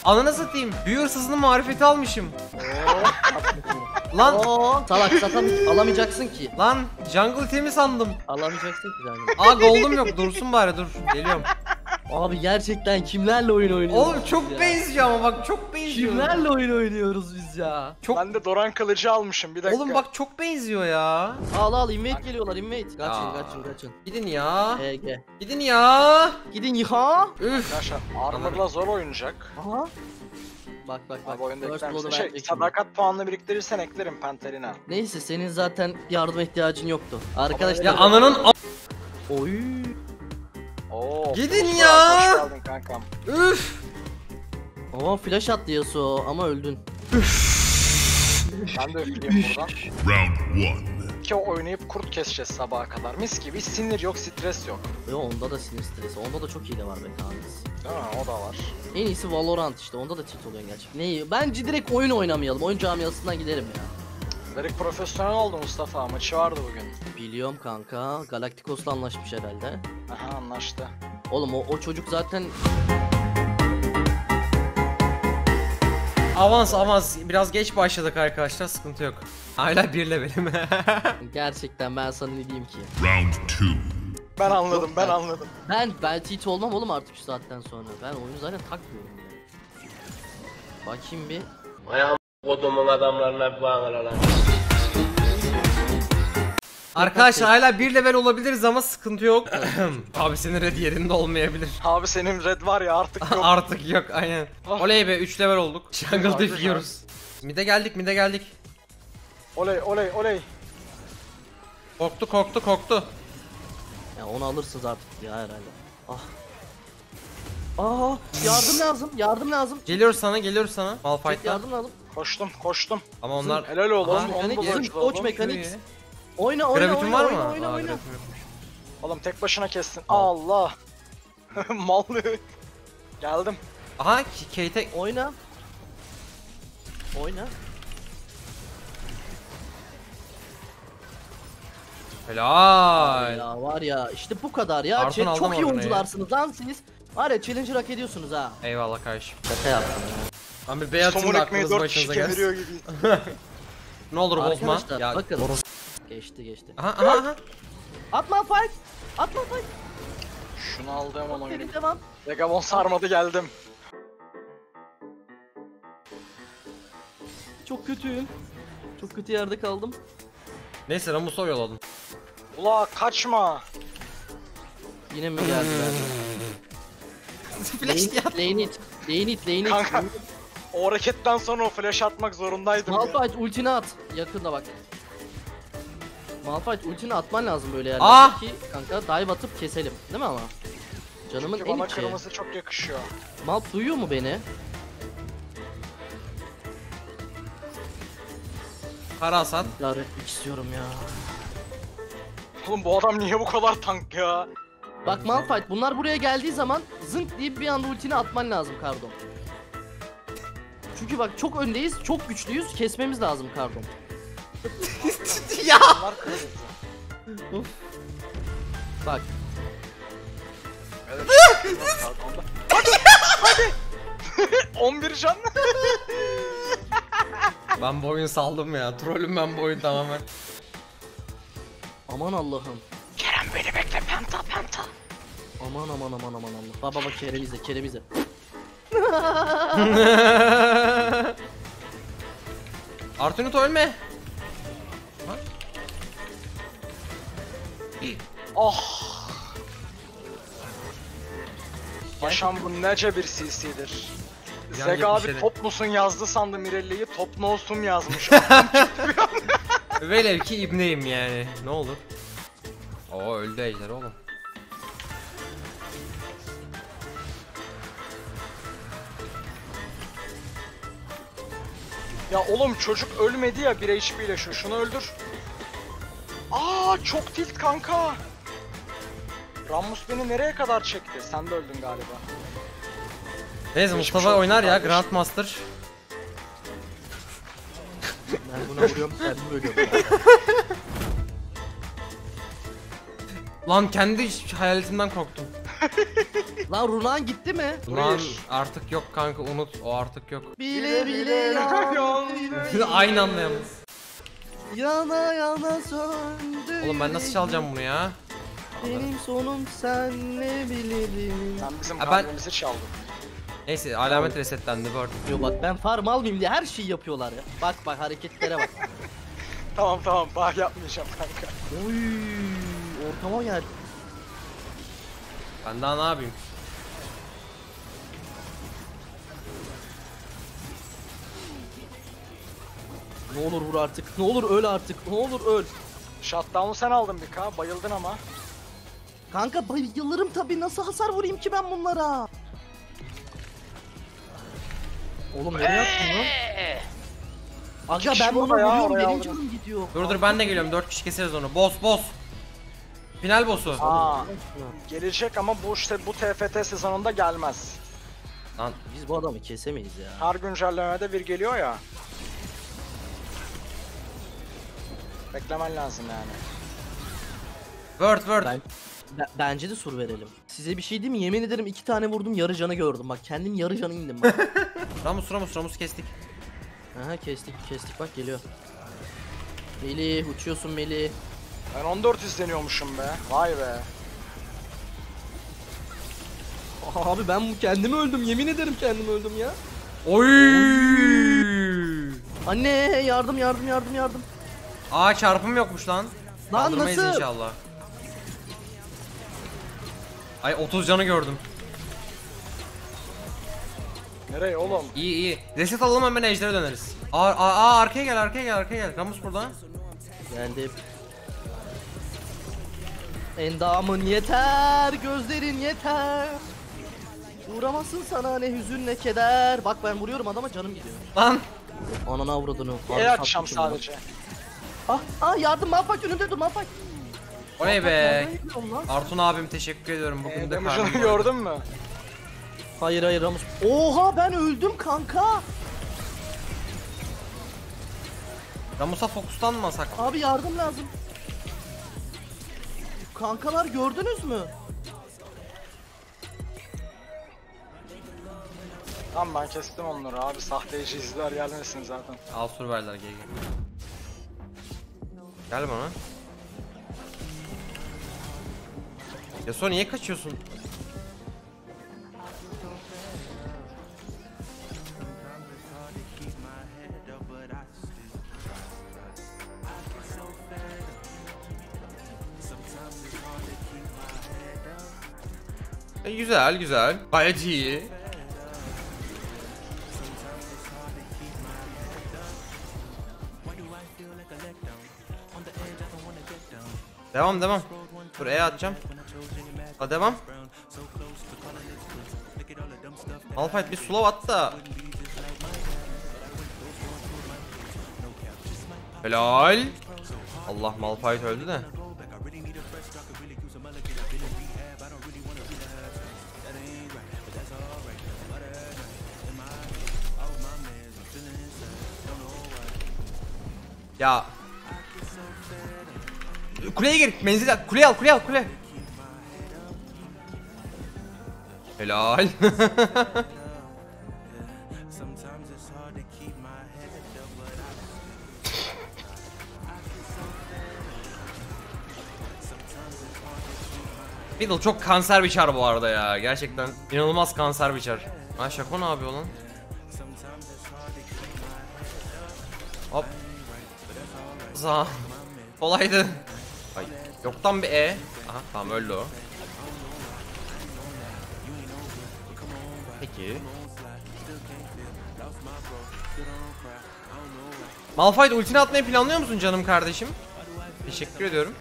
Ananı satayım. Büyü hırsızının marifeti almışım. Lan. Salak zaten alamayacaksın ki. Lan jungle itemi sandım. Alamayacaksın ki zaten. Gold'um yok. Dursun bari dur. Geliyorum. Abi gerçekten kimlerle oyun oynuyoruz? Oğlum çok ya? benziyor ama bak çok benziyor. Kimlerle oyun oynuyoruz biz ya? Çok... Ben de Doran kılıcı almışım bir dakika. Oğlum bak çok benziyor ya. Al invade geliyorlar invade. Kaçın Aa. kaçın. Gidin ya. GG. Gidin ya. Gidin ya. Üf. Yaşa armor'la zor oynayacak. Aha. Bak. Abi oyunda First ekler blood'u misin? verecek şimdi. Sadakat puanını biriktirirsen eklerim Panterina. Neyse senin zaten yardıma ihtiyacın yoktu. Arkadaşlar. Ya ananın Oy. Oo. Gidin Furkan, ya. Hoş geldin kankam. Üf. Ama flash attı Yasuo ama öldün. Ben de öfkeliyim buradan. Round 1. İki oynayıp kurt keseceğiz sabaha kadar. Mis gibi sinir yok, stres yok. Ve onda da sinir stresi. Onda da çok iyi de var be kanks. Değil mi? O da var. En iyisi Valorant işte. Onda da tilt oluyor gerçekten. Neyi? Bence direkt oyun oynamayalım. Oyun camiasından giderim ya. Direkt profesyonel oldu Mustafa. Maçı vardı bugün. Biliyorum kanka. Galacticos'la anlaşmış herhalde. Aha anlaştı. Oğlum o çocuk zaten Avans biraz geç başladık arkadaşlar, sıkıntı yok. Hala 1 levelim. gerçekten ben sana ne diyeyim ki. Round 2. Ben anladım, Yok, ben ben- anladım. Ben tilt olmam oğlum artık şu saatten sonra. Ben oyunu zaten takmıyorum bile. Bakayım bir. Kodumun adamlarına bir bağır lan. Arkadaşlar hala 1 level olabiliriz ama sıkıntı yok. Abi senin red yerinde olmayabilir. Abi senin red var ya artık yok. Artık yok aynen. Ah. Oley be 3 level olduk. Jungle Harbi diff yiyoruz. Mide geldik. Oley oley oley. Korktu. Ya onu alırsınız artık ya herhalde. Ah. Aa, yardım lazım. Geliyoruz sana. Çek Malphite'dan. yardım lazım. Koştum. Ama onlar... Helal oğlum. Aha, Onu mekanik, da zınk, boştu koç oğlum. mekanik. Şuraya. Oyna. Gravitin var mı? Oyna. Gravitim yokmuş. Oğlum tek başına kestin. Allah. Mallı. Geldim. Aha Kate. Oyna. Helal. Ya var ya işte bu kadar ya. Artun aldım Çok iyi orayı. oyuncularsınız lan siz. Var ya challenger hak ediyorsunuz ha. Eyvallah kardeşim. Şaka yaptım ya. Abi bey atın Somun da ekmeği aklınız 4 kişi başınıza kemiriyor gelsin. gibiyiz. Ne olur bozma. Arkadaşlar Ya, bakın. Geçti. Aha. Atma fight. Şunu aldım ama Seri devam. Vagabond sarmadı geldim. Çok kötüyüm. Çok kötü yerde kaldım. Neyse Ramus'a yolladım. Ula kaçma. Yine mi geldiler? Flash diye attım. Lane it. Kanka. O hareketten sonra o flash atmak zorundaydım ya. Malphite ultini at. Yakında bak. Malphite ultini atman lazım böyle yerlerde Ah! ki kanka dive atıp keselim. Değil mi ama? Canımın Çünkü en bana içi. kırmızı çok yakışıyor. Malp duyuyor mu beni? Kara Hasan. İdare etmek istiyorum ya. Oğlum bu adam niye bu kadar tank ya? Bak Malphite bunlar buraya geldiği zaman zınk deyip bir anda ultini atman lazım Kardon. Çünkü bak çok öndeyiz, çok güçlüyüz, kesmemiz lazım Kardon. Ya. Bunlar kırmızı. Bak. Evet. Hadi. 11 can. Ben bu oyunu saldım ya. Trollüm ben bu oyunu tamamen. Aman Allah'ım. Kerem beni bekle penta. Aman Allah. Baba kerevize. Artunut ölme. Oh. Paşam bu nece bir CC'dir. Yani Zeg abi 70'leri. top musun yazdı sandı Mirelli'yi, top nosum yazmış. Velev ki ibneyim yani. Ne olur. Oo öldü ejder oğlum. Ya oğlum çocuk ölmedi ya 1 HP ile şunu öldür. Aa çok tilt kanka. Rammus beni nereye kadar çekti? Sen de öldün galiba. Neyse Geçmiş Mustafa olsun oynar ya kardeşim. Grandmaster. Ben buna vuruyorum, kendim ölüyorum. Lan kendi hayaletimden korktum. Lan Runan gitti mi? Ulan artık yok kanka, unut, o artık yok. Bile bile yandı. Aynı anda yalnız. Yana yana söndü. Oğlum ben nasıl çalacağım bunu ya? Benim sonum sen ne bilirim. Sen bizim Ha, ben- kalbimizi çaldın. Neyse alamet resetlendi bu arada. Yo bak ben farm almayayım diye her şeyi yapıyorlar ya. Bak bak hareketlere bak. Tamam bah yapmayacağım kanka. Oy ortama geldi. Ben daha ne yapayım? Ne olur vur artık. Ne olur öl artık. Ne olur öl. Shutdown'u sen aldın bir K. Bayıldın ama. Kanka bayılırım tabii. Nasıl hasar vurayım ki ben bunlara? Oğlum nereye attın lan? Aga kişi ben bunu burada ya, vuruyorum. oraya Benim aldım. canım gidiyor. Dur ben de geliyorum, 4 kişi keseriz onu. Boss. Final boss'u. Aa, gelecek ama bu TFT sezonunda gelmez. Lan Biz bu adamı kesemeyiz ya. Her güncellemede bir geliyor ya. Beklemen lazım yani. word. Bence de sur verelim. Size bir şey diyeyim mi? Yemin ederim 2 tane vurdum, yarı canı gördüm. Bak kendim yarı canı indim bak. Ramus kestik. Aha kestik bak geliyor. Melih uçuyorsun Melih. Ben 14 izleniyormuşum be. Vay be. Abi ben kendimi öldüm, yemin ederim kendimi öldüm ya. Oy! Anne yardım. Aa çarpım yokmuş lan. Lan Kaldırmayız nasıl? inşallah. Ay 30 canı gördüm. Nereye oğlum? İyi. Reset alalım, hemen ejder'e döneriz. Aa arkaya gel. Ramus burada. Geldim. Endamın yeter, gözlerin yeter. Uğramasın sana ne hüzün ne keder. Bak ben vuruyorum adama, canım gidiyor. Lan. Ananı avradını. El açacağım sadece. Yardım Malphite önünde dur Malphite. Oley be. Ne yapıyorsun lan? Artun abim teşekkür ediyorum. Bugün de Damage'ını karnım gördün mü? Hayır Ramus. Oha ben öldüm kanka. Ramus'a fokuslanmasak. Abi yardım lazım. Kankalar gördünüz mü? Tamam ben kestim onları abi. Sahteci izler gelmesin zaten. Al survivor'lar gel. Gel bana. Ya sonra niye kaçıyorsun? Güzel. Gayet iyi. Devam. Dur E atacağım. Ha devam. Malphite bir slow at da. Helal. Allah Malphite öldü de. Ya. Kuleye gir, menzil at. Kuleye al. Helal. Fiddle çok kanser bir çar bu arada ya. Gerçekten inanılmaz kanser bir çar. Ha Şako ne yapıyor lan? Hop. Za. Kolaydı. Ay, yoktan bir E. Aha tamam öldü o. Peki. Malphite ultini atmayı planlıyor musun canım kardeşim? Teşekkür ediyorum.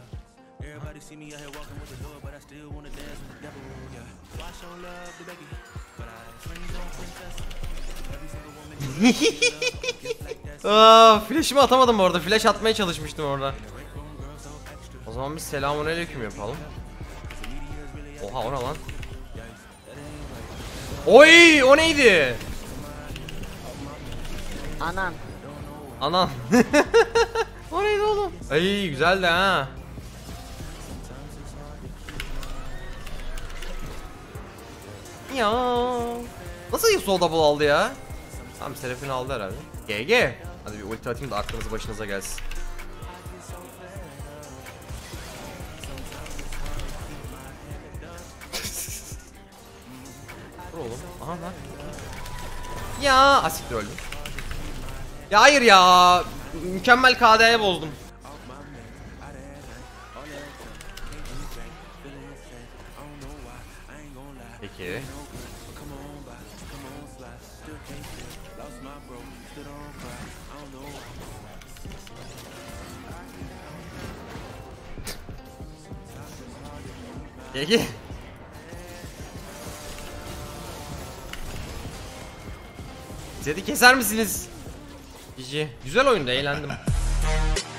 Flash'imi atamadım bu arada. Flash atmaya çalışmıştım orada. O zaman biz selamünaleyküm yapalım. Oha o ne lan? Oy o neydi? Anan. O neydi oğlum? Ay güzeldi ha. Ya. Nasıl Yasuo double aldı ya? Tamam Seraphine aldı herhalde. GG. Hadi bir ulti atayım da aklınız başınıza gelsin. Dur oğlum. Aha lan. Ya asiktir öldüm. Ya hayır ya. Mükemmel KD'ye bozdum. Peki. Peki. Zed'i keser misiniz? GG. Güzel oyundu, eğlendim.